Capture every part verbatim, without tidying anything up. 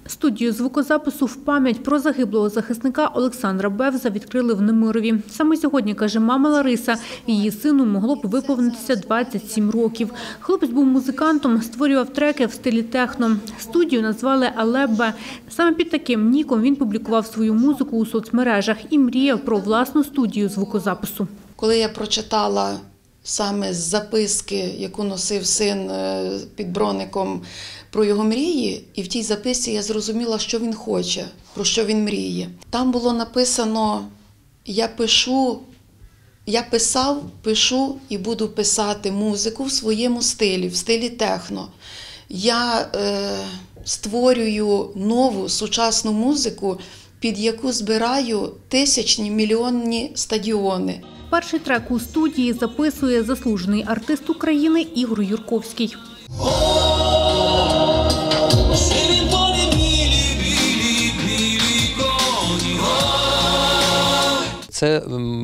Студію звукозапису в пам'ять про загиблого захисника Олександра Бевза відкрили в Немирові. Саме сьогодні, каже мама Лариса, її сину могло б виповнитися двадцять сім років. Хлопець був музикантом, створював треки в стилі техно. Студію назвали «Алебе». Саме під таким ніком він публікував свою музику у соцмережах і мріяв про власну студію звукозапису. Коли я прочитала саме з записки, яку носив син під броником, про його мрії, і в тій записці я зрозуміла, що він хоче, про що він мріє. Там було написано: «Я пишу, я писав, пишу і буду писати музику в своєму стилі, в стилі техно. Я е, створюю нову сучасну музику, під яку збираю тисячні, мільйонні стадіони». Перший трек у студії записує заслужений артист України Ігор Юрковський. Це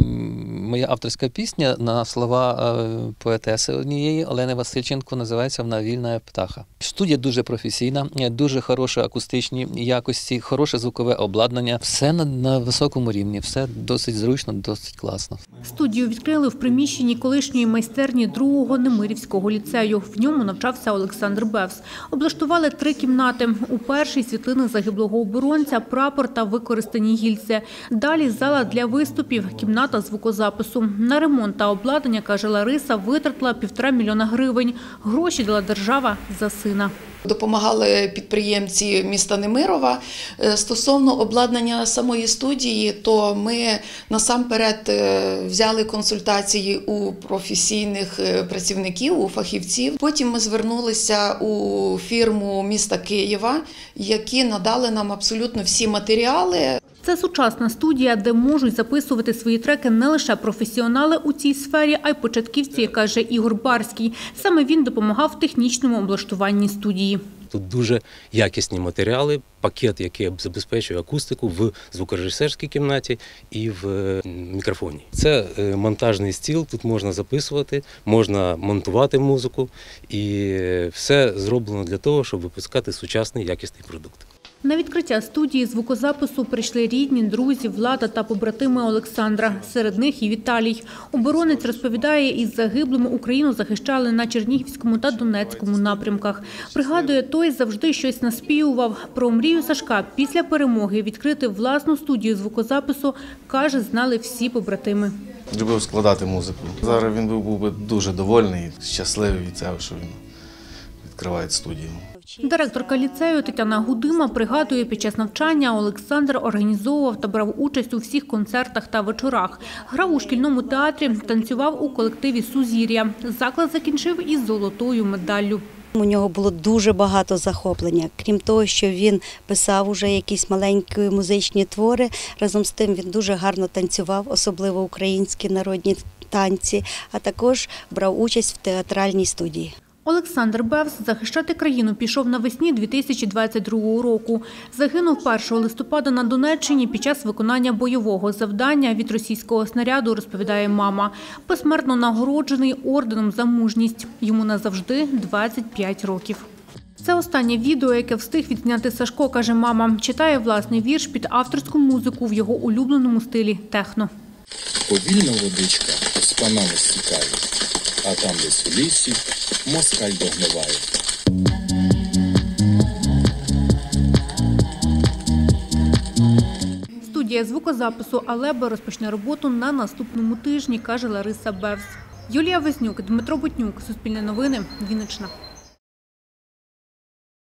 моя авторська пісня на слова поетеси однієї, Олени Васильченко, називається вона «Вільна птаха». Студія дуже професійна, дуже хороші акустичні якості, хороше звукове обладнання. Все на, на високому рівні, все досить зручно, досить класно. Студію відкрили в приміщенні колишньої майстерні другого Немирівського ліцею. В ньому навчався Олександр Бевз. Облаштували три кімнати. У першій – світлини загиблого оборонця, прапор та використані гільзи. Далі – зала для виступів, кімната звукозапису. На ремонт та обладнання, каже Лариса, витратила півтора мільйона гривень. Гроші дала держава за сина. Допомагали підприємці міста Немирова. Стосовно обладнання самої студії, то ми насамперед взяли консультації у професійних працівників, у фахівців. Потім ми звернулися у фірму міста Києва, які надали нам абсолютно всі матеріали. Це сучасна студія, де можуть записувати свої треки не лише професіонали у цій сфері, а й початківці, каже Ігор Барський. Саме він допомагав в технічному облаштуванні студії. Тут дуже якісні матеріали, пакет, який забезпечує акустику в звукорежисерській кімнаті і в мікрофоні. Це монтажний стіл, тут можна записувати, можна монтувати музику, і все зроблено для того, щоб випускати сучасний якісний продукт. На відкриття студії звукозапису прийшли рідні, друзі, влада та побратими Олександра. Серед них і Віталій. Оборонець розповідає, із загиблими Україну захищали на Чернігівському та Донецькому напрямках. Пригадує, той завжди щось наспівував. Про мрію Сашка після перемоги відкрити власну студію звукозапису, каже, знали всі побратими. Любив складати музику. Зараз він був би дуже довольний, щасливий від цього, що він відкриває студію. Директорка ліцею Тетяна Гудима пригадує, під час навчання Олександр організовував та брав участь у всіх концертах та вечорах. Грав у шкільному театрі, танцював у колективі «Сузір'я». Заклад закінчив із золотою медаллю. У нього було дуже багато захоплення. Крім того, що він писав уже якісь маленькі музичні твори, разом з тим він дуже гарно танцював, особливо українські народні танці, а також брав участь в театральній студії. Олександр Бевз захищати країну пішов навесні дві тисячі двадцять другого року. Загинув першого листопада на Донеччині під час виконання бойового завдання від російського снаряду, розповідає мама. Посмертно нагороджений орденом за мужність. Йому назавжди двадцять п'ять років. Це останнє відео, яке встиг відзняти Сашко, каже мама. Читає власний вірш під авторську музику в його улюбленому стилі техно. Повільно водичка з панами стікає, а там десь у лісі москаль догниває. Студія звукозапису «Алебе» розпочне роботу на наступному тижні, каже Лариса Бевз. Юлія Везнюк, Дмитро Бутнюк, Суспільне новини, Вінниччина.